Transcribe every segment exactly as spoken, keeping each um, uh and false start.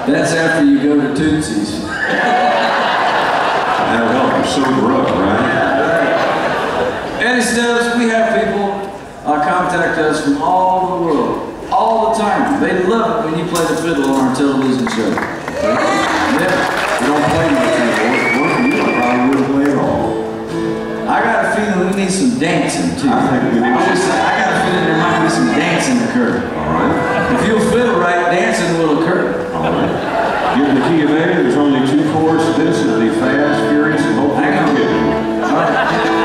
That's after you go to Tootsie's. That'll help you sober up, right? Eddie Stubbs, we have people uh, contact us from all over the world, all the time. They love it when you play the fiddle on our television show. Yeah, We don't play much anymore. One of you probably wouldn't play at all. I got a feeling we need some dancing too. I think we need I always say, I got a feeling there might be some dancing occur. All right. If you'll fiddle right, dancing will occur. All right. Given the key of A, there's only two chords to this. It'll be fast, furious, and hopefully Hang on. forgiving. All right.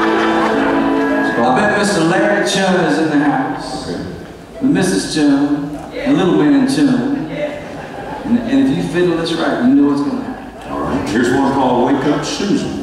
I bet Mister Larry Chun is in the house. Okay. With Missus Chun, and Little Man Chun. And, and if you fiddle this right, you know what's going to happen. All right. Here's one called Wake Up Susan.